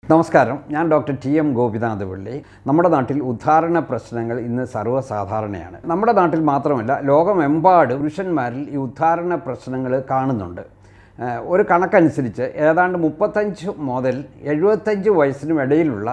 നമസ്കാരം, ഞാൻ doctor TM. Gopinath പിള്ളി. നമ്മുടെ നാട്ടിൽ ഉദ്ധാരണ പ്രശ്നങ്ങൾ ഇന്ന് സർവ്വസാധാരണയാണ്. നമ്മുടെ നാട്ടിൽ മാത്രമല്ല, ലോകമെമ്പാടും പുരുഷന്മാരിൽ ഈ ഉദ്ധാരണ പ്രശ്നങ്ങൾ കാണുന്നുണ്ട്. ഒരു കണക്കനുസരിച്ച് ഏതാണ്ട് 35 മുതൽ 75 വയസ്സിനും ഇടയിലുള്ള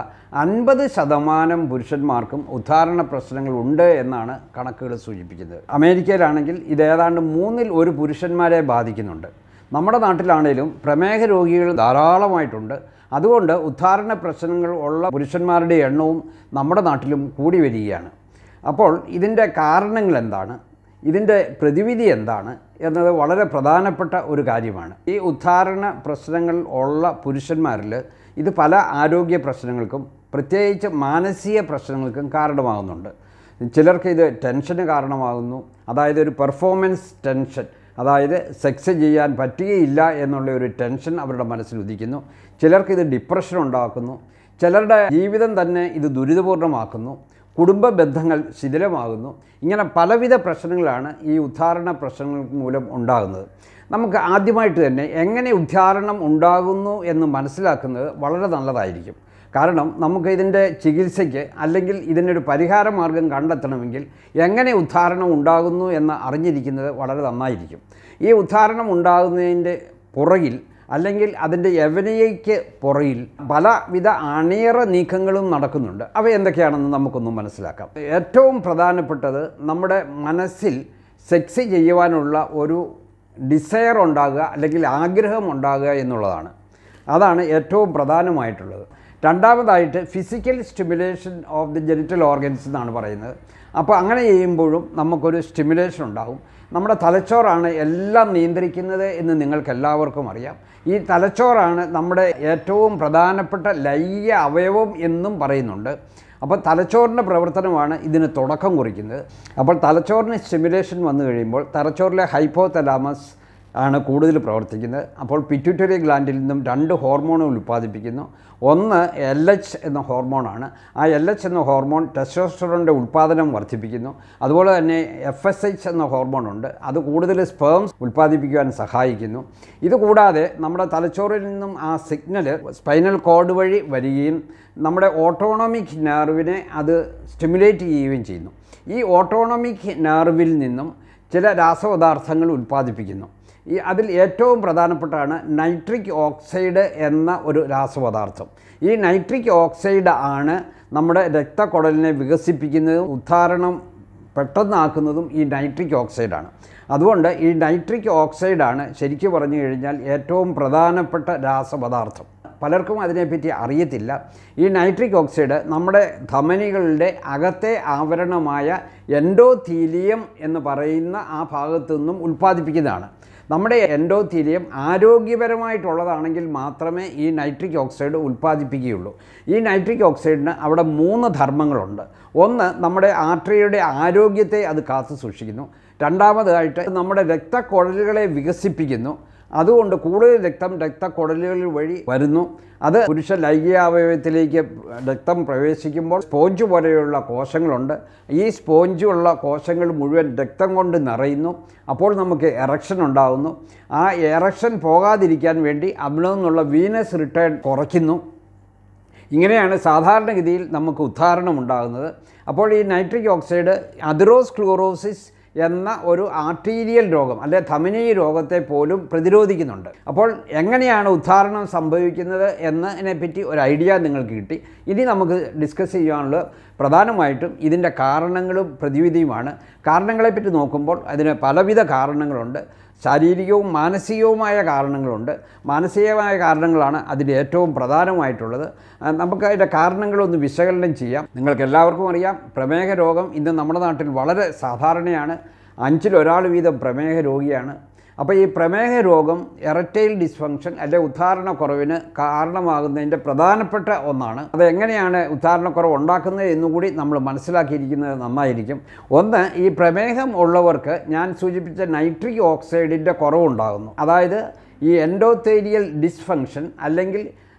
50% പുരുഷന്മാർക്കും ഉദ്ധാരണ പ്രശ്നങ്ങൾ ഉണ്ട് എന്നാണ് കണക്കുകൾ സൂചിപ്പിക്കുന്നത്. അമേരിക്കയിലാണെങ്കിൽ ഇത് ഏതാണ്ട് 1/3 പുരുഷന്മാരെ ബാധിക്കുന്നുണ്ട്. നമ്മുടെ നാട്ടിലാണെങ്കിലും പ്രമേഹ രോഗികൾ ധാരാളമായിട്ടുണ്ട്. അതുകൊണ്ട് ഉദ്ധാരണ പ്രശ്നങ്ങൾ ഉള്ള പുരുഷന്മാരുടെ എണ്ണവും നമ്മുടെ നാട്ടിലും കൂടി വരികയാണ്. അപ്പോൾ ഇതിൻ്റെ കാരണങ്ങൾ എന്താണ്, ഇതിൻ്റെ പ്രതിവിധി എന്താണ് എന്നത് വളരെ പ്രധാനപ്പെട്ട ഒരു കാര്യമാണ്. ഈ ഉദ്ധാരണ പ്രശ്നങ്ങൾ ഉള്ള പുരുഷന്മാരിൽ ഇത് പല ആരോഗ്യ പ്രശ്നങ്ങൾക്കും പ്രത്യേകിച്ച് മാനസിക പ്രശ്നങ്ങൾക്കും കാരണമാകുന്നുണ്ട്. ചിലർക്ക് ഇത് ടെൻഷന് കാരണമാകുന്നു, അതായത് ഒരു പെർഫോമൻസ് ടെൻഷൻ, അതായത് സെക്സ് ചെയ്യാൻ പറ്റുകയില്ല എന്നുള്ള ഒരു ടെൻഷൻ അവരുടെ മനസ്സിൽ ഉദിക്കുന്നു. ചിലർക്കിത് ഡിപ്രഷൻ ഉണ്ടാക്കുന്നു, ചിലരുടെ ജീവിതം തന്നെ ഇത് ദുരിതപൂർണ്ണമാക്കുന്നു, കുടുംബ ബന്ധങ്ങൾ ശിഥിലമാകുന്നു. ഇങ്ങനെ പലവിധ പ്രശ്നങ്ങളാണ് ഈ ഉദ്ധാരണ പ്രശ്നങ്ങൾ മൂലം ഉണ്ടാകുന്നത്. നമുക്ക് ആദ്യമായിട്ട് തന്നെ എങ്ങനെ ഉദ്ധാരണം ഉണ്ടാകുന്നു എന്ന് മനസ്സിലാക്കുന്നത് വളരെ നല്ലതായിരിക്കും. കാരണം നമുക്ക് ഇതിൻ്റെ ചികിത്സയ്ക്ക് അല്ലെങ്കിൽ ഇതിനൊരു പരിഹാര മാർഗം കണ്ടെത്തണമെങ്കിൽ എങ്ങനെ ഉദ്ധാരണം ഉണ്ടാകുന്നു എന്ന് അറിഞ്ഞിരിക്കുന്നത് വളരെ നന്നായിരിക്കും. ഈ ഉദ്ധാരണം ഉണ്ടാകുന്നതിൻ്റെ പുറകിൽ അല്ലെങ്കിൽ അതിൻ്റെ യവനികയ്ക്ക് പുറകിൽ പലവിധ അണിയറ നീക്കങ്ങളും നടക്കുന്നുണ്ട്. അവ എന്തൊക്കെയാണെന്ന് നമുക്കൊന്ന് മനസ്സിലാക്കാം. ഏറ്റവും പ്രധാനപ്പെട്ടത് നമ്മുടെ മനസ്സിൽ സെക്സ് ചെയ്യുവാനുള്ള ഒരു ഡിസയർ ഉണ്ടാകുക അല്ലെങ്കിൽ ആഗ്രഹം ഉണ്ടാകുക എന്നുള്ളതാണ്. അതാണ് ഏറ്റവും പ്രധാനമായിട്ടുള്ളത്. രണ്ടാമതായിട്ട് physical stimulation of the genital organs എന്നാണ് പറയുന്നത്. അപ്പോൾ അങ്ങനെ ചെയ്യുമ്പോഴും നമുക്കൊരു സ്റ്റിമുലേഷൻ ഉണ്ടാകും. നമ്മുടെ തലച്ചോറാണ് എല്ലാം നിയന്ത്രിക്കുന്നത് എന്ന് നിങ്ങൾക്കെല്ലാവർക്കും അറിയാം. ഈ തലച്ചോറാണ് നമ്മുടെ ഏറ്റവും പ്രധാനപ്പെട്ട ലൈംഗിക അവയവം എന്നും പറയുന്നുണ്ട്. അപ്പോൾ തലച്ചോറിൻ്റെ പ്രവർത്തനമാണ് ഇതിന് തുടക്കം കുറിക്കുന്നത്. അപ്പോൾ തലച്ചോറിന് സ്റ്റിമുലേഷൻ വന്നു കഴിയുമ്പോൾ തലച്ചോറിലെ ഹൈപ്പോതലാമസ് ആണ് കൂടുതൽ പ്രവർത്തിക്കുന്നത്. അപ്പോൾ പിറ്റ്യൂട്ടറി ഗ്ലാൻഡിൽ നിന്നും 2 ഹോർമോണുകൾ ഉൽപ്പാദിപ്പിക്കുന്നു. ഒന്ന് LH എന്ന ഹോർമോണാണ്. ആ LH എന്ന ഹോർമോൺ ടെസ്റ്റോസ്റ്ററോണിൻ്റെ ഉൽപ്പാദനം വർദ്ധിപ്പിക്കുന്നു. അതുപോലെ തന്നെ FSH എന്ന ഹോർമോണുണ്ട്, അത് കൂടുതൽ സ്പേംസ് ഉൽപ്പാദിപ്പിക്കുവാൻ സഹായിക്കുന്നു. ഇതുകൂടാതെ നമ്മുടെ തലച്ചോറിൽ നിന്നും ആ സിഗ്നൽ സ്പൈനൽ കോഡ് വഴി വരികയും നമ്മുടെ ഓട്ടോണോമിക് നെർവിനെ അത് സ്റ്റിമുലേറ്റ് ചെയ്യുകയും ചെയ്യുന്നു. ഈ ഓട്ടോണോമിക് നെർവിൽ നിന്നും ചില രാസപദാർത്ഥങ്ങൾ ഉൽപ്പാദിപ്പിക്കുന്നു. അതിൽ ഏറ്റവും പ്രധാനപ്പെട്ടാണ് നൈട്രിക് ഓക്സൈഡ് എന്ന ഒരു രാസപദാർത്ഥം. ഈ നൈട്രിക് ഓക്സൈഡ് ആണ് നമ്മുടെ രക്തക്കുഴലിനെ വികസിപ്പിക്കുന്നതും ഉദ്ധാരണം പെട്ടെന്നാക്കുന്നതും ഈ നൈട്രിക് ഓക്സൈഡാണ്. അതുകൊണ്ട് ഈ നൈട്രിക് ഓക്സൈഡാണ് ശരിക്കും പറഞ്ഞു കഴിഞ്ഞാൽ ഏറ്റവും പ്രധാനപ്പെട്ട രാസപദാർത്ഥം. പലർക്കും അതിനെപ്പറ്റി അറിയത്തില്ല. ഈ നൈട്രിക് ഓക്സൈഡ് നമ്മുടെ ധമനികളുടെ അകത്തെ ആവരണമായ എൻഡോത്തീലിയം എന്ന് പറയുന്ന ആ ഭാഗത്തു നിന്നും ഉൽപ്പാദിപ്പിക്കുന്നതാണ്. നമ്മുടെ എൻഡോത്തീലിയം ആരോഗ്യപരമായിട്ടുള്ളതാണെങ്കിൽ മാത്രമേ ഈ നൈട്രിക് ഓക്സൈഡ് ഉൽപ്പാദിപ്പിക്കുകയുള്ളൂ. ഈ നൈട്രിക് ഓക്സൈഡിന് അവിടെ 3 ധർമ്മങ്ങളുണ്ട്. ഒന്ന്, നമ്മുടെ ആർട്ടറിയുടെ ആരോഗ്യത്തെ അത് കാത്തു സൂക്ഷിക്കുന്നു. രണ്ടാമതായിട്ട് നമ്മുടെ രക്തക്കുഴലുകളെ വികസിപ്പിക്കുന്നു. അതുകൊണ്ട് കൂടുതൽ രക്തം രക്തക്കുഴലുകൾ വഴി വരുന്നു. അത് പുരുഷ ലൈംഗികാവയവത്തിലേക്ക് രക്തം പ്രവേശിക്കുമ്പോൾ സ്പോഞ്ച് പോലെയുള്ള കോശങ്ങളുണ്ട്. ഈ സ്പോഞ്ചുള്ള കോശങ്ങൾ മുഴുവൻ രക്തം കൊണ്ട് നിറയുന്നു. അപ്പോൾ നമുക്ക് എറക്ഷൻ ഉണ്ടാകുന്നു. ആ എറക്ഷൻ പോകാതിരിക്കാൻ വേണ്ടി അവിടെ നിന്നുള്ള വീനസ് റിട്ടേൺ കുറയ്ക്കുന്നു. ഇങ്ങനെയാണ് സാധാരണഗതിയിൽ നമുക്ക് ഉദ്ധാരണം ഉണ്ടാകുന്നത്. അപ്പോൾ ഈ നൈട്രിക് ഓക്സൈഡ് അതിറോസ്ക്ലീറോസിസ് എന്ന ഒരു ആർട്ടീരിയൽ രോഗം അല്ലെ ധമനി രോഗത്തെ പോലും പ്രതിരോധിക്കുന്നുണ്ട്. അപ്പോൾ എങ്ങനെയാണ് ഉദ്ധാരണം സംഭവിക്കുന്നത് എന്നതിനെപ്പറ്റി ഒരു ഐഡിയ നിങ്ങൾക്ക് കിട്ടി. ഇനി നമുക്ക് ഡിസ്കസ് ചെയ്യാനുള്ളത് പ്രധാനമായിട്ടും ഇതിൻ്റെ കാരണങ്ങളും പ്രതിവിധിയുമാണ്. കാരണങ്ങളെപ്പറ്റി നോക്കുമ്പോൾ അതിന് പലവിധ കാരണങ്ങളുണ്ട്. ശാരീരികവും മാനസികവുമായ കാരണങ്ങളുണ്ട്. മാനസികമായ കാരണങ്ങളാണ് അതിൽ ഏറ്റവും പ്രധാനമായിട്ടുള്ളത്. നമുക്ക് അതിൻ്റെ കാരണങ്ങളൊന്ന് വിശകലനം ചെയ്യാം. നിങ്ങൾക്ക് എല്ലാവർക്കും അറിയാം, പ്രമേഹ രോഗം ഇന്ന് നമ്മുടെ നാട്ടിൽ വളരെ സാധാരണയാണ്. 5-ൽ 1 വീതം പ്രമേഹ രോഗിയാണ്. അപ്പോൾ ഈ പ്രമേഹ രോഗം എറക്ടൈൽ ഡിസ്ഫങ്ഷൻ അല്ലെ ഉദ്ധാരണക്കുറവിന് കാരണമാകുന്നതിൻ്റെ പ്രധാനപ്പെട്ട ഒന്നാണ്. അതെങ്ങനെയാണ് ഉദ്ധാരണക്കുറവ് ഉണ്ടാക്കുന്നത് എന്നുകൂടി നമ്മൾ മനസ്സിലാക്കിയിരിക്കുന്നത് നന്നായിരിക്കും. ഒന്ന്, ഈ പ്രമേഹം ഉള്ളവർക്ക് ഞാൻ സൂചിപ്പിച്ച നൈട്രിക് ഓക്സൈഡിൻ്റെ കുറവുണ്ടാകുന്നു. അതായത് ഈ എൻഡോത്തീലിയൽ ഡിസ്ഫങ്ഷൻ അല്ലെങ്കിൽ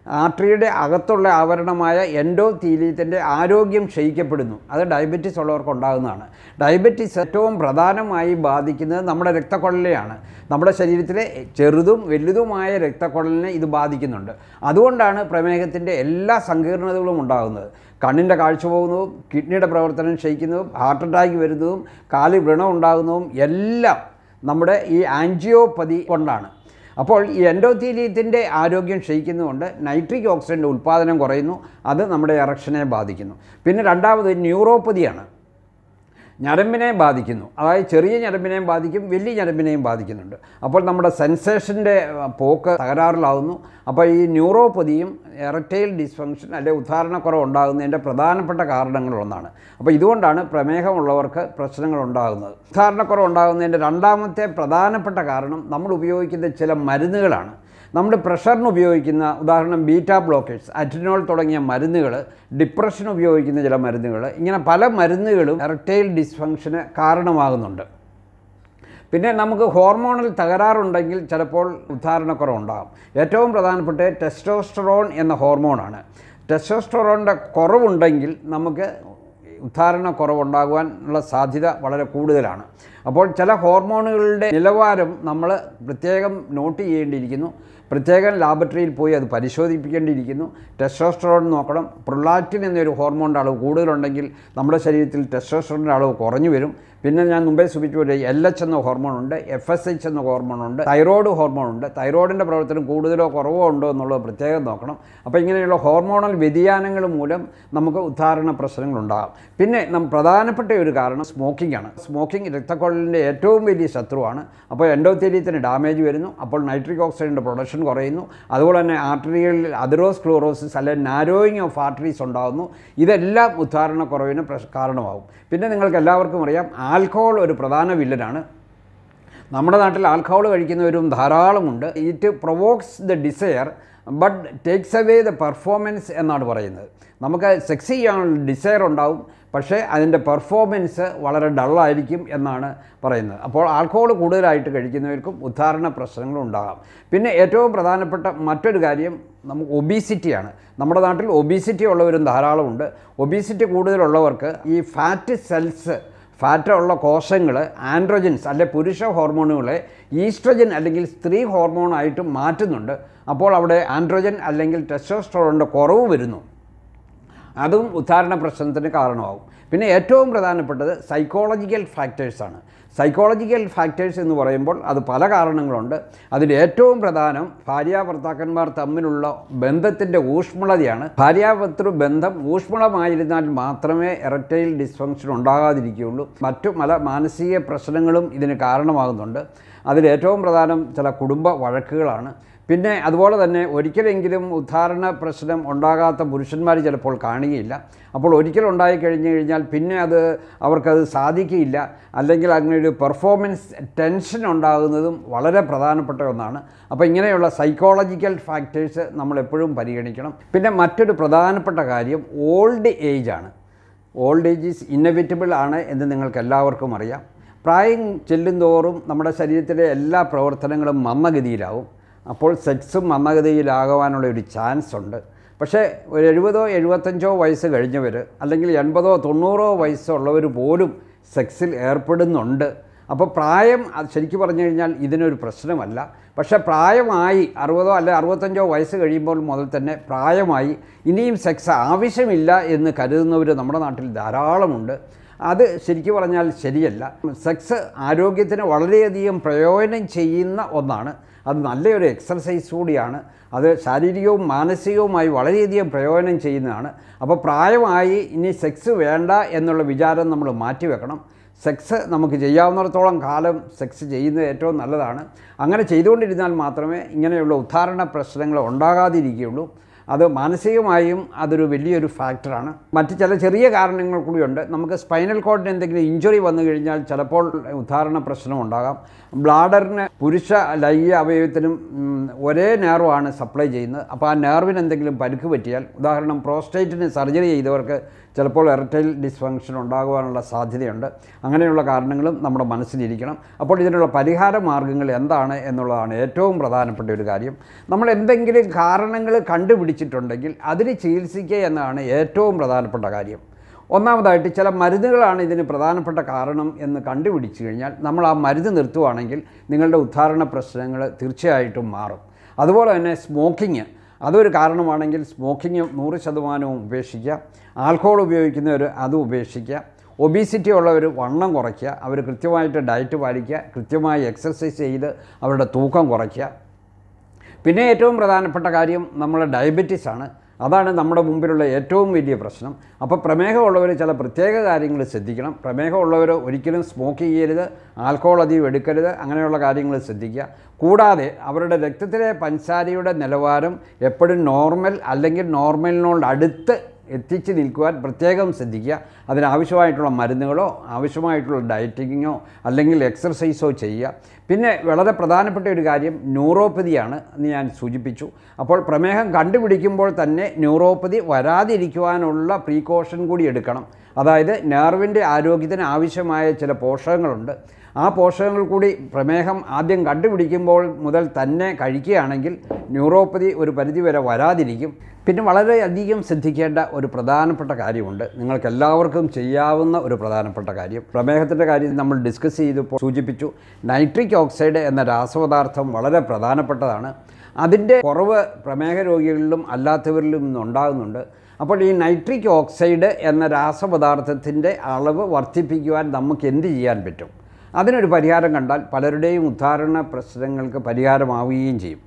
ആർട്ടറിയുടെ അകത്തുള്ള ആവരണമായ എൻഡോത്തീലിയത്തിൻ്റെ ആരോഗ്യം ക്ഷയിക്കപ്പെടുന്നു. അത് ഡയബറ്റീസ് ഉള്ളവർക്ക് ഉണ്ടാകുന്നതാണ്. ഡയബറ്റീസ് ഏറ്റവും പ്രധാനമായി ബാധിക്കുന്നത് നമ്മുടെ രക്തക്കുഴലിനെയാണ്. നമ്മുടെ ശരീരത്തിലെ ചെറുതും വലുതുമായ രക്തക്കുഴലിനെ ഇത് ബാധിക്കുന്നുണ്ട്. അതുകൊണ്ടാണ് പ്രമേഹത്തിൻ്റെ എല്ലാ സങ്കീർണതകളും ഉണ്ടാകുന്നത്. കണ്ണിൻ്റെ കാഴ്ച പോകുന്നതും കിഡ്നിയുടെ പ്രവർത്തനം ക്ഷയിക്കുന്നതും ഹാർട്ട് അറ്റാക്ക് വരുന്നതും കാല് വ്രണം ഉണ്ടാകുന്നതും എല്ലാം നമ്മുടെ ഈ ആൻജിയോപ്പതി കൊണ്ടാണ്. അപ്പോൾ ഈ എൻഡോത്തീലിയത്തിൻ്റെ ആരോഗ്യം ക്ഷയിക്കുന്നതുകൊണ്ട് നൈട്രിക് ഓക്സൈഡിൻ്റെ ഉൽപ്പാദനം കുറയുന്നു. അത് നമ്മുടെ എറക്ഷനെ ബാധിക്കുന്നു. പിന്നെ രണ്ടാമത് ന്യൂറോപ്പതിയാണ്. ഞരമ്പിനെ ബാധിക്കുന്നു. അതായത് ചെറിയ ഞരമ്പിനെയും ബാധിക്കും, വലിയ ഞരമ്പിനെയും ബാധിക്കുന്നുണ്ട്. അപ്പോൾ നമ്മുടെ സെൻസേഷൻ്റെ പോക്ക് തകരാറിലാവുന്നു. അപ്പോൾ ഈ ന്യൂറോപ്പതിയും എറക്ടൈൽ ഡിസ്ഫങ്ഷൻ അല്ലെങ്കിൽ ഉദ്ധാരണക്കുറവ് ഉണ്ടാകുന്നതിൻ്റെ പ്രധാനപ്പെട്ട കാരണങ്ങളൊന്നാണ്. അപ്പോൾ ഇതുകൊണ്ടാണ് പ്രമേഹമുള്ളവർക്ക് പ്രശ്നങ്ങൾ ഉണ്ടാകുന്നത്. ഉദ്ധാരണക്കുറവ് ഉണ്ടാകുന്നതിൻ്റെ രണ്ടാമത്തെ പ്രധാനപ്പെട്ട കാരണം നമ്മൾ ഉപയോഗിക്കുന്ന ചില മരുന്നുകളാണ്. നമ്മുടെ പ്രഷറിന് ഉപയോഗിക്കുന്ന ഉദാഹരണം ബീറ്റാ ബ്ലോക്കേഴ്സ്, അറ്റിനോൾ തുടങ്ങിയ മരുന്നുകൾ, ഡിപ്രഷന് ഉപയോഗിക്കുന്ന ചില മരുന്നുകൾ, ഇങ്ങനെ പല മരുന്നുകളും എറക്ടൈൽ ഡിസ്ഫങ്ഷന് കാരണമാകുന്നുണ്ട്. പിന്നെ നമുക്ക് ഹോർമോണൽ തകരാറുണ്ടെങ്കിൽ ചിലപ്പോൾ ഉദ്ധാരണക്കുറവുണ്ടാകും. ഏറ്റവും പ്രധാനപ്പെട്ട ടെസ്റ്റോസ്റ്ററോൺ എന്ന ഹോർമോണാണ്. ടെസ്റ്റോസ്റ്ററോണിൻ്റെ കുറവുണ്ടെങ്കിൽ നമുക്ക് ഉദ്ധാരണക്കുറവുണ്ടാകുവാനുള്ള സാധ്യത വളരെ കൂടുതലാണ്. അപ്പോൾ ചില ഹോർമോണുകളുടെ നിലവാരം നമ്മൾ പ്രത്യേകം നോട്ട് ചെയ്യേണ്ടിയിരിക്കുന്നു. പ്രത്യേകം ലാബറട്ടറിയിൽ പോയി അത് പരിശോധിപ്പിക്കേണ്ടിയിരിക്കുന്നു. ടെസ്റ്റോസ്റ്ററോൺ നോക്കണം. പ്രൊലാക്റ്റിൻ എന്നൊരു ഹോർമോണിൻ്റെ അളവ് കൂടുതലുണ്ടെങ്കിൽ നമ്മുടെ ശരീരത്തിൽ ടെസ്റ്റോസ്റ്ററോണിൻ്റെ അളവ് കുറഞ്ഞു വരും. പിന്നെ ഞാൻ മുമ്പേ സൂചിപ്പിച്ച പോലെ LH എന്ന ഹോർമോണുണ്ട്, FSH എന്ന ഹോർമോണുണ്ട്, തൈറോയ്ഡ് ഹോർമോണുണ്ട്. തൈറോയിഡിൻ്റെ പ്രവർത്തനം കൂടുതലോ കുറവോ ഉണ്ടോ എന്നുള്ളത് പ്രത്യേകം നോക്കണം. അപ്പോൾ ഇങ്ങനെയുള്ള ഹോർമോണൽ വ്യതിയാനങ്ങൾ മൂലം നമുക്ക് ഉദ്ധാരണ പ്രശ്നങ്ങളുണ്ടാകാം. പിന്നെ പ്രധാനപ്പെട്ട ഒരു കാരണം സ്മോക്കിംഗ് ആണ്. സ്മോക്കിംഗ് രക്തക്കുഴലിൻ്റെ ഏറ്റവും വലിയ ശത്രുവാണ്. അപ്പോൾ എൻഡോത്തീലിയത്തിന് ഡാമേജ് വരുന്നു. അപ്പോൾ നൈട്രിക് ഓക്സൈഡിൻ്റെ പ്രൊഡക്ഷൻ കുറയുന്നു. അതുപോലെ തന്നെ ആർട്ടറികളിൽ അതിറോസ്ക്ലോറോസിസ് അല്ലെങ്കിൽ നാരോയിങ് ഓഫ് ആർട്ടറീസ് ഉണ്ടാകുന്നു. ഇതെല്ലാം ഉദ്ധാരണക്കുറവിന് കാരണമാകും. പിന്നെ നിങ്ങൾക്ക് എല്ലാവർക്കും അറിയാം, ആൽക്കഹോൾ ഒരു പ്രധാന വില്ലനാണ്. നമ്മുടെ നാട്ടിൽ ആൽക്കഹോൾ കഴിക്കുന്നവരും ധാരാളമുണ്ട്. It provokes the desire but takes away the performance എന്നാണ് പറയുന്നത്. നമുക്ക് സെക്സ് ചെയ്യാനുള്ള ഡിസയർ ഉണ്ടാവും, പക്ഷേ അതിൻ്റെ പെർഫോമൻസ് വളരെ ഡള്ളായിരിക്കും എന്നാണ് പറയുന്നത്. അപ്പോൾ ആൽക്കഹോൾ കൂടുതലായിട്ട് കഴിക്കുന്നവർക്കും ഉദ്ധാരണ പ്രശ്നങ്ങളും ഉണ്ടാകാം. പിന്നെ ഏറ്റവും പ്രധാനപ്പെട്ട മറ്റൊരു കാര്യം നമുക്ക് ഒബീസിറ്റിയാണ്. നമ്മുടെ നാട്ടിൽ ഒബീസിറ്റി ഉള്ളവരും ധാരാളമുണ്ട്. ഒബീസിറ്റി കൂടുതലുള്ളവർക്ക് ഈ ഫാറ്റ് സെൽസ്, ഫാറ്റുള്ള കോശങ്ങൾ ആൻഡ്രോജൻസ് അല്ലെ പുരുഷ ഹോർമോണുകളെ ഈസ്ട്രജൻ അല്ലെങ്കിൽ സ്ത്രീ ഹോർമോണായിട്ട് മാറ്റുന്നുണ്ട്. അപ്പോൾ അവിടെ ആൻഡ്രോജൻ അല്ലെങ്കിൽ ടെസ്റ്റോസ്റ്ററോണിൻ്റെ കുറവ് വരുന്നു. അതും ഉദ്ധാരണ പ്രശ്നത്തിന് കാരണമാകും. പിന്നെ ഏറ്റവും പ്രധാനപ്പെട്ടത് സൈക്കോളജിക്കൽ ഫാക്ടേഴ്സാണ്. സൈക്കോളജിക്കൽ ഫാക്ടേഴ്സ് എന്ന് പറയുമ്പോൾ അത് പല കാരണങ്ങളുണ്ട്. അതിൽ ഏറ്റവും പ്രധാനം ഭാര്യാഭർത്താക്കന്മാർ തമ്മിലുള്ള ബന്ധത്തിൻ്റെ ഊഷ്മളതയാണ്. ഭാര്യാഭർത്തൃ ബന്ധം ഊഷ്മളമായിരുന്നാൽ മാത്രമേ എറക്ടൈൽ ഡിസ്ഫങ്ഷൻ ഉണ്ടാകാതിരിക്കുകയുള്ളൂ. മറ്റു പല മാനസിക പ്രശ്നങ്ങളും ഇതിന് കാരണമാകുന്നുണ്ട്. അതിലേറ്റവും പ്രധാനം ചില കുടുംബ വഴക്കുകളാണ്. പിന്നെ അതുപോലെ തന്നെ ഒരിക്കലെങ്കിലും ഉദ്ധാരണ പ്രശ്നം ഉണ്ടാകാത്ത പുരുഷന്മാർ ചിലപ്പോൾ കാണുകയില്ല. അപ്പോൾ ഒരിക്കൽ ഉണ്ടായിക്കഴിഞ്ഞു കഴിഞ്ഞാൽ പിന്നെ അവർക്കത് സാധിക്കുകയില്ല. അല്ലെങ്കിൽ അങ്ങനെ ഒരു പെർഫോമൻസ് ടെൻഷൻ ഉണ്ടാകുന്നതും വളരെ പ്രധാനപ്പെട്ട ഒന്നാണ്. അപ്പോൾ ഇങ്ങനെയുള്ള സൈക്കോളജിക്കൽ ഫാക്ടേഴ്സ് നമ്മളെപ്പോഴും പരിഗണിക്കണം. പിന്നെ മറ്റൊരു പ്രധാനപ്പെട്ട കാര്യം ഓൾഡ് ഏജ് ആണ്. ഓൾഡ് ഏജ് ഈസ് ഇന്നെവിറ്റബിൾ ആണ് എന്ന് നിങ്ങൾക്ക് എല്ലാവർക്കും അറിയാം. പ്രായം ചെല്ലുന്തോറും നമ്മുടെ ശരീരത്തിലെ എല്ലാ പ്രവർത്തനങ്ങളും മന്ദഗതിയിലാവും. അപ്പോൾ സെക്സും മന്ദഗതിയിലാകുവാനുള്ള ഒരു ചാൻസ് ഉണ്ട്. പക്ഷേ ഒരു 70 75 വയസ്സ് കഴിഞ്ഞവർ അല്ലെങ്കിൽ 80 90 വയസ്സുള്ളവർ പോലും സെക്സിൽ ഏർപ്പെടുന്നുണ്ട്. അപ്പോൾ പ്രായം ശരിക്കും പറഞ്ഞു കഴിഞ്ഞാൽ ഇതിനൊരു പ്രശ്നമല്ല. പക്ഷേ പ്രായമായി 60 അല്ലെ 65 വയസ്സ് കഴിയുമ്പോൾ മുതൽ തന്നെ പ്രായമായി ഇനിയും സെക്സ് ആവശ്യമില്ല എന്ന് കരുതുന്നവർ നമ്മുടെ നാട്ടിൽ ധാരാളമുണ്ട്. അത് ശരിക്കും പറഞ്ഞാൽ ശരിയല്ല. സെക്സ് ആരോഗ്യത്തിന് വളരെയധികം പ്രയോജനം ചെയ്യുന്ന ഒന്നാണ്. അത് നല്ലൊരു എക്സർസൈസ് കൂടിയാണ്. അത് ശാരീരികവും മാനസികവുമായി വളരെയധികം പ്രയോജനം ചെയ്യുന്നതാണ്. അപ്പോൾ പ്രായമായി ഇനി സെക്സ് വേണ്ട എന്നുള്ള വിചാരം നമ്മൾ മാറ്റിവെക്കണം. സെക്സ് നമുക്ക് ചെയ്യാവുന്നിടത്തോളം കാലം സെക്സ് ചെയ്യുന്നത് ഏറ്റവും നല്ലതാണ്. അങ്ങനെ ചെയ്തുകൊണ്ടിരുന്നാൽ മാത്രമേ ഇങ്ങനെയുള്ള ഉദ്ധാരണ പ്രശ്നങ്ങൾ ഉണ്ടാകാതിരിക്കുകയുള്ളൂ. അത് മാനസികമായും അതൊരു വലിയൊരു ഫാക്ടറാണ്. മറ്റ് ചില ചെറിയ കാരണങ്ങൾ കൂടിയുണ്ട്. നമുക്ക് സ്പൈനൽ കോഡിന് എന്തെങ്കിലും ഇഞ്ചുറി വന്നു കഴിഞ്ഞാൽ ചിലപ്പോൾ ഉദ്ധാരണ പ്രശ്നം ഉണ്ടാകാം. ബ്ലാഡറിന് പുരുഷ ലൈംഗിക അവയവത്തിനും ഒരേ നെർവാണ് സപ്ലൈ ചെയ്യുന്നത്. അപ്പോൾ ആ നെർവിന് എന്തെങ്കിലും പരിക്ക് പറ്റിയാൽ, ഉദാഹരണം പ്രോസ്റ്റേറ്റിന് സർജറി ചെയ്തവർക്ക് ചിലപ്പോൾ എറക്ടൈൽ ഡിസ്ഫങ്ഷൻ ഉണ്ടാകുവാനുള്ള സാധ്യതയുണ്ട്. അങ്ങനെയുള്ള കാരണങ്ങളും നമ്മുടെ മനസ്സിലിരിക്കണം. അപ്പോൾ ഇതിനുള്ള പരിഹാര മാർഗ്ഗങ്ങൾ എന്താണ് എന്നുള്ളതാണ് ഏറ്റവും പ്രധാനപ്പെട്ട ഒരു കാര്യം. നമ്മൾ എന്തെങ്കിലും കാരണങ്ങൾ കണ്ടുപിടിച്ച് കണ്ടുപിടിച്ചിട്ടുണ്ടെങ്കിൽ അതിന് ചികിത്സിക്കുക എന്നതാണ് ഏറ്റവും പ്രധാനപ്പെട്ട കാര്യം. ഒന്നാമതായിട്ട് ചില മരുന്നുകളാണ് ഇതിന് പ്രധാനപ്പെട്ട കാരണം എന്ന് കണ്ടുപിടിച്ചു കഴിഞ്ഞാൽ നമ്മൾ ആ മരുന്ന് നിർത്തുവാണെങ്കിൽ നിങ്ങളുടെ ഉദ്ധാരണ പ്രശ്നങ്ങൾ തീർച്ചയായിട്ടും മാറും. അതുപോലെ തന്നെ സ്മോക്കിങ് അതൊരു കാരണമാണെങ്കിൽ സ്മോക്കിങ് 100% ഉപേക്ഷിക്കുക. ആൽക്കഹോൾ ഉപയോഗിക്കുന്നവർ അത് ഉപേക്ഷിക്കുക. ഒബീസിറ്റി ഉള്ളവർ വണ്ണം കുറയ്ക്കുക, അവർ കൃത്യമായിട്ട് ഡയറ്റ് പാലിക്കുക, കൃത്യമായി എക്സർസൈസ് ചെയ്ത് അവരുടെ തൂക്കം കുറയ്ക്കുക. പിന്നെ ഏറ്റവും പ്രധാനപ്പെട്ട കാര്യം നമ്മുടെ ഡയബറ്റീസാണ്. അതാണ് നമ്മുടെ മുമ്പിലുള്ള ഏറ്റവും വലിയ പ്രശ്നം. അപ്പോൾ പ്രമേഹമുള്ളവർ ചില പ്രത്യേക കാര്യങ്ങൾ ശ്രദ്ധിക്കണം. പ്രമേഹമുള്ളവർ ഒരിക്കലും സ്മോക്ക് ചെയ്യരുത്, ആൽക്കഹോൾ അധികം എടുക്കരുത്, അങ്ങനെയുള്ള കാര്യങ്ങൾ ശ്രദ്ധിക്കുക. കൂടാതെ അവരുടെ രക്തത്തിലെ പഞ്ചസാരയുടെ നിലവാരം എപ്പോഴും നോർമൽ അല്ലെങ്കിൽ നോർമലിനോട് അടുത്ത് എത്തിച്ച് നിൽക്കുവാൻ പ്രത്യേകം ശ്രദ്ധിക്കുക. അതിനാവശ്യമായിട്ടുള്ള മരുന്നുകളോ ആവശ്യമായിട്ടുള്ള ഡയറ്റിങ്ങോ അല്ലെങ്കിൽ എക്സർസൈസോ ചെയ്യുക. പിന്നെ വളരെ പ്രധാനപ്പെട്ട ഒരു കാര്യം ന്യൂറോപ്പതിയാണ് എന്ന് ഞാൻ സൂചിപ്പിച്ചു. അപ്പോൾ പ്രമേഹം കണ്ടുപിടിക്കുമ്പോൾ തന്നെ ന്യൂറോപ്പതി വരാതിരിക്കുവാനുള്ള പ്രീകോഷൻ കൂടി എടുക്കണം. അതായത് നെർവിൻ്റെ ആരോഗ്യത്തിന് ആവശ്യമായ ചില പോഷകങ്ങളുണ്ട്. ആ പോഷകങ്ങൾ കൂടി പ്രമേഹം ആദ്യം കണ്ടുപിടിക്കുമ്പോൾ മുതൽ തന്നെ കഴിക്കുകയാണെങ്കിൽ ന്യൂറോപ്പതി ഒരു പരിധിവരെ വരാതിരിക്കും. പിന്നെ വളരെയധികം ശ്രദ്ധിക്കേണ്ട ഒരു പ്രധാനപ്പെട്ട കാര്യമുണ്ട്, നിങ്ങൾക്കെല്ലാവർക്കും ചെയ്യാവുന്ന ഒരു പ്രധാനപ്പെട്ട കാര്യം. പ്രമേഹത്തിൻ്റെ കാര്യം നമ്മൾ ഡിസ്കസ് ചെയ്തപ്പോൾ സൂചിപ്പിച്ചു. നൈട്രിക് ഓക്സൈഡ് എന്ന രാസപദാർത്ഥം വളരെ പ്രധാനപ്പെട്ടതാണ്. അതിൻ്റെ കുറവ് പ്രമേഹ രോഗികളിലും അല്ലാത്തവരിലും നിന്നുണ്ടാകുന്നുണ്ട്. അപ്പോൾ ഈ നൈട്രിക് ഓക്സൈഡ് എന്ന രാസപദാർത്ഥത്തിൻ്റെ അളവ് വർദ്ധിപ്പിക്കുവാൻ നമുക്ക് എന്ത് ചെയ്യാൻ പറ്റും? അതിനൊരു പരിഹാരം കണ്ടാൽ പലരുടെയും ഉദ്ധാരണ പ്രശ്നങ്ങൾക്ക് പരിഹാരമാവുകയും ചെയ്യും.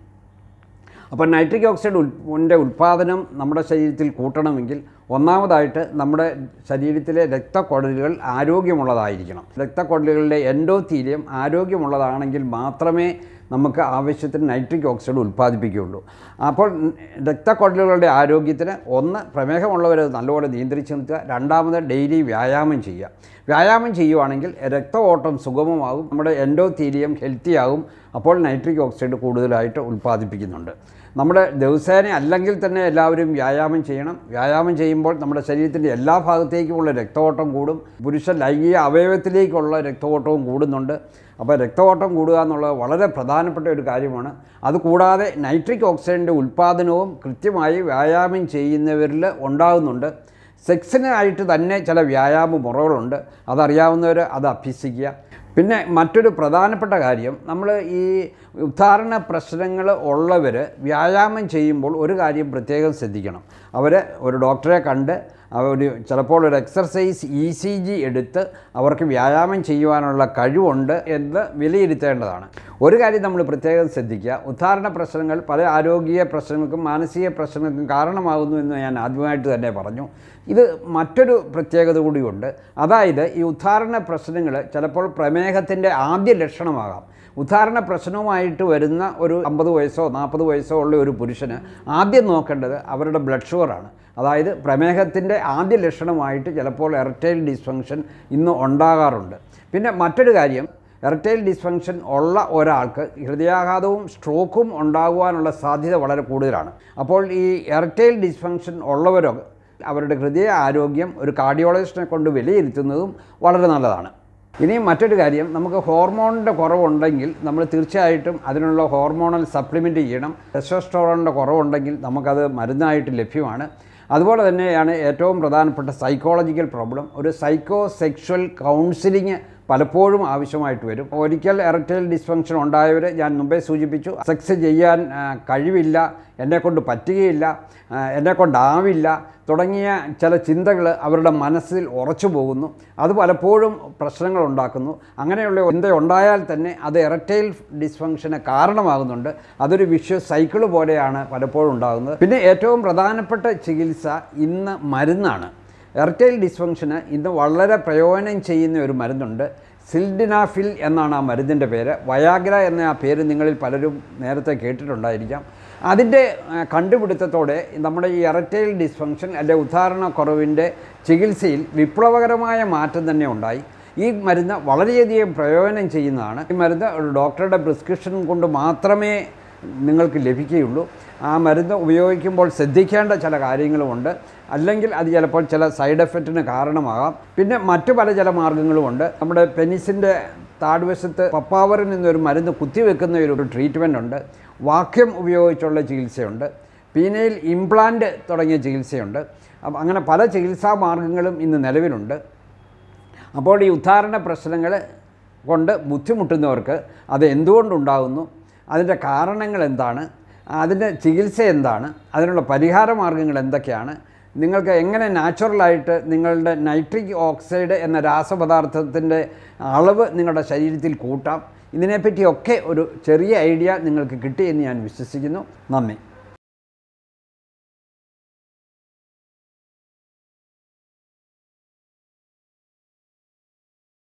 അപ്പോൾ നൈട്രിക് ഓക്സൈഡിൻ്റെ ഉൽപ്പാദനം നമ്മുടെ ശരീരത്തിൽ കൂട്ടണമെങ്കിൽ ഒന്നാമതായിട്ട് നമ്മുടെ ശരീരത്തിലെ രക്തക്കുഴലുകൾ ആരോഗ്യമുള്ളതായിരിക്കണം. രക്തക്കുഴലുകളുടെ എൻഡോത്തീലിയം ആരോഗ്യമുള്ളതാണെങ്കിൽ മാത്രമേ നമുക്ക് ആവശ്യത്തിന് നൈട്രിക് ഓക്സൈഡ് ഉൽപ്പാദിപ്പിക്കുകയുള്ളൂ. അപ്പോൾ രക്തക്കുഴലുകളുടെ ആരോഗ്യത്തിന് ഒന്ന്, പ്രമേഹമുള്ളവർ നല്ലപോലെ നിയന്ത്രിച്ച് നിർത്തുക. രണ്ടാമത്, ഡെയിലി വ്യായാമം ചെയ്യുക. വ്യായാമം ചെയ്യുവാണെങ്കിൽ രക്ത ഓട്ടം സുഗമമാകും, നമ്മുടെ എൻഡോത്തീലിയം ഹെൽത്തിയാകും. അപ്പോൾ നൈട്രിക് ഓക്സൈഡ് കൂടുതലായിട്ട് ഉൽപ്പാദിപ്പിക്കുന്നുണ്ട്. നമ്മുടെ ദിവസേന അല്ലെങ്കിൽ തന്നെ എല്ലാവരും വ്യായാമം ചെയ്യണം. വ്യായാമം ചെയ്യുമ്പോൾ നമ്മുടെ ശരീരത്തിൻ്റെ എല്ലാ ഭാഗത്തേക്കുമുള്ള രക്തഓട്ടം കൂടും. പുരുഷ ലൈംഗിക അവയവത്തിലേക്കുള്ള രക്തഓട്ടവും കൂടുന്നുണ്ട്. അപ്പോൾ രക്തഓട്ടം കൂടുക എന്നുള്ളത് വളരെ പ്രധാനപ്പെട്ട ഒരു കാര്യമാണ്. അതുകൂടാതെ നൈട്രിക് ഓക്സൈഡിൻ്റെ ഉൽപ്പാദനവും കൃത്യമായി വ്യായാമം ചെയ്യുന്നവരിൽ ഉണ്ടാകുന്നുണ്ട്. സെക്സിനായിട്ട് തന്നെ ചില വ്യായാമ മുറകളുണ്ട്, അതറിയാവുന്നവർ അത് അഭ്യസിക്കുക. പിന്നെ മറ്റൊരു പ്രധാനപ്പെട്ട കാര്യം, നമ്മൾ ഈ ഉദ്ധാരണ പ്രശ്നങ്ങൾ ഉള്ളവർ വ്യായാമം ചെയ്യുമ്പോൾ ഒരു കാര്യം പ്രത്യേകം ശ്രദ്ധിക്കണം. അവർ ഒരു ഡോക്ടറെ കണ്ട് അവർ ചിലപ്പോൾ ഒരു എക്സർസൈസ് ECG എടുത്ത് അവർക്ക് വ്യായാമം ചെയ്യുവാനുള്ള കഴിവുണ്ട് എന്ന് വിലയിരുത്തേണ്ടതാണ്. ഒരു കാര്യം നമ്മൾ പ്രത്യേകം ശ്രദ്ധിക്കുക, ഉദ്ധാരണ പ്രശ്നങ്ങൾ പല ആരോഗ്യ പ്രശ്നങ്ങൾക്കും മാനസിക പ്രശ്നങ്ങൾക്കും കാരണമാകുന്നു എന്ന് ഞാൻ ആദ്യമായിട്ട് തന്നെ പറഞ്ഞു. ഇത് മറ്റൊരു പ്രത്യേകത കൂടിയുണ്ട്. അതായത് ഈ ഉദ്ധാരണ പ്രശ്നങ്ങൾ ചിലപ്പോൾ പ്രമേഹത്തിൻ്റെ ആദ്യ ലക്ഷണമാകാം. ഉദ്ധാരണ പ്രശ്നവുമായിട്ട് വരുന്ന ഒരു 50 വയസ്സോ 40 വയസ്സോ ഉള്ള ഒരു പുരുഷന് ആദ്യം നോക്കേണ്ടത് അവരുടെ ബ്ലഡ് ഷുഗറാണ്. അതായത് പ്രമേഹത്തിൻ്റെ ആദ്യ ലക്ഷണമായിട്ട് ചിലപ്പോൾ എറക്ടൈൽ ഡിസ്ഫങ്ഷൻ ഇന്ന് ഉണ്ടാകാറുണ്ട്. പിന്നെ മറ്റൊരു കാര്യം, എറക്ടൈൽ ഡിസ്ഫങ്ഷൻ ഉള്ള ഒരാൾക്ക് ഹൃദയാഘാതവും സ്ട്രോക്കും ഉണ്ടാകുവാനുള്ള സാധ്യത വളരെ കൂടുതലാണ്. അപ്പോൾ ഈ എറക്ടൈൽ ഡിസ്ഫങ്ഷൻ ഉള്ളവരോ അവരുടെ ഹൃദയ ആരോഗ്യം ഒരു കാർഡിയോളജിസ്റ്റിനെ കൊണ്ട് വിലയിരുത്തുന്നതും വളരെ നല്ലതാണ്. ഇനി മറ്റൊരു കാര്യം, നമുക്ക് ഹോർമോണിൻ്റെ കുറവുണ്ടെങ്കിൽ നമ്മൾ തീർച്ചയായിട്ടും അതിനുള്ള ഹോർമോണൽ സപ്ലിമെൻറ്റ് ചെയ്യണം. ടെസ്റ്റോസ്റ്ററോണിൻ്റെ കുറവുണ്ടെങ്കിൽ നമുക്കത് മരുന്നായിട്ട് ലഭ്യമാണ്. അതുപോലെ തന്നെയാണ് ഏറ്റവും പ്രധാനപ്പെട്ട സൈക്കോളജിക്കൽ പ്രോബ്ലം. ഒരു സൈക്കോ സെക്ഷൽ കൗൺസിലിംഗ് പലപ്പോഴും ആവശ്യമായിട്ട് വരും. ഒരിക്കൽ എറക്ടൈൽ ഡിസ്ഫങ്ഷൻ ഉണ്ടായവർ ഞാൻ മുമ്പേ സൂചിപ്പിച്ചു, സെക്സ് ചെയ്യാൻ കഴിവില്ല, എന്നെക്കൊണ്ട് പറ്റുകയില്ല, എന്നെക്കൊണ്ടാവില്ല തുടങ്ങിയ ചില ചിന്തകൾ അവരുടെ മനസ്സിൽ ഉറച്ചു പോകുന്നു. അത് പലപ്പോഴും പ്രശ്നങ്ങൾ ഉണ്ടാക്കുന്നു. അങ്ങനെയുള്ള ചിന്ത ഉണ്ടായാൽ തന്നെ അത് എറക്ടൈൽ ഡിസ്ഫങ്ഷന് കാരണമാകുന്നുണ്ട്. അതൊരു വിഷ്വസ് സൈക്കിൾ പോലെയാണ് പലപ്പോഴും ഉണ്ടാകുന്നത്. പിന്നെ ഏറ്റവും പ്രധാനപ്പെട്ട ചികിത്സ ഇന്ന് മരുന്നാണ്. എറക്ടൈൽ ഡിസ്ഫങ്ഷന് ഇന്ന് വളരെ പ്രയോജനം ചെയ്യുന്ന ഒരു മരുന്നുണ്ട്. സിൽഡിനാഫിൽ എന്നാണ് ആ മരുന്നിൻ്റെ പേര്. വയാഗ്ര എന്ന ആ പേര് നിങ്ങളിൽ പലരും നേരത്തെ കേട്ടിട്ടുണ്ടായിരിക്കാം. അതിൻ്റെ കണ്ടുപിടുത്തത്തോടെ നമ്മുടെ ഈ എറക്ടൈൽ ഡിസ്ഫങ്ഷൻ അല്ലെങ്കിൽ ഉദ്ധാരണക്കുറവിൻ്റെ ചികിത്സയിൽ വിപ്ലവകരമായ മാറ്റം തന്നെ ഉണ്ടായി. ഈ മരുന്ന് വളരെയധികം പ്രയോജനം ചെയ്യുന്നതാണ്. ഈ മരുന്ന് ഒരു ഡോക്ടറുടെ പ്രിസ്ക്രിപ്ഷൻ കൊണ്ട് മാത്രമേ നിങ്ങൾക്ക് ലഭിക്കുകയുള്ളൂ. ആ മരുന്ന് ഉപയോഗിക്കുമ്പോൾ ശ്രദ്ധിക്കേണ്ട ചില കാര്യങ്ങളുമുണ്ട്. അല്ലെങ്കിൽ അത് ചിലപ്പോൾ ചില സൈഡ് എഫക്റ്റിന് കാരണമാകാം. പിന്നെ മറ്റു ചില മാർഗ്ഗങ്ങളുമുണ്ട്. നമ്മുടെ പെനിസിൻ്റെ താഴ്വശത്ത് പപ്പാവറിൽ നിന്നൊരു മരുന്ന് കുത്തിവെക്കുന്ന ഒരു ട്രീറ്റ്മെൻ്റ് ഉണ്ട്. വാക്യം ഉപയോഗിച്ചുള്ള ചികിത്സയുണ്ട്. പീനയിൽ ഇംപ്ലാന്റ് തുടങ്ങിയ ചികിത്സയുണ്ട്. അപ്പം അങ്ങനെ പല ചികിത്സാ മാർഗങ്ങളും ഇന്ന് നിലവിലുണ്ട്. അപ്പോൾ ഈ ഉദ്ധാരണ പ്രശ്നങ്ങൾ കൊണ്ട് ബുദ്ധിമുട്ടുന്നവർക്ക് അത് എന്തുകൊണ്ടുണ്ടാകുന്നു, അതിൻ്റെ കാരണങ്ങൾ എന്താണ്, അതിൻ്റെ ചികിത്സ എന്താണ്, അതിനുള്ള പരിഹാര മാർഗ്ഗങ്ങൾ എന്തൊക്കെയാണ്, നിങ്ങൾക്ക് എങ്ങനെ നാച്ചുറലായിട്ട് നിങ്ങളുടെ നൈട്രിക് ഓക്സൈഡ് എന്ന രാസപദാർത്ഥത്തിൻ്റെ അളവ് നിങ്ങളുടെ ശരീരത്തിൽ കൂട്ടാം, ഇതിനെപ്പറ്റിയൊക്കെ ഒരു ചെറിയ ഐഡിയ നിങ്ങൾക്ക് കിട്ടിയെന്ന് ഞാൻ വിശ്വസിക്കുന്നു. നന്ദി.